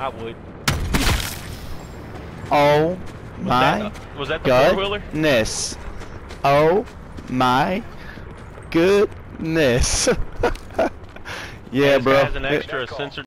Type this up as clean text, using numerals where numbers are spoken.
I would. Oh my Was that the four-wheeler? goodness. Oh my goodness. Yeah, this bro. guy has an extra sensor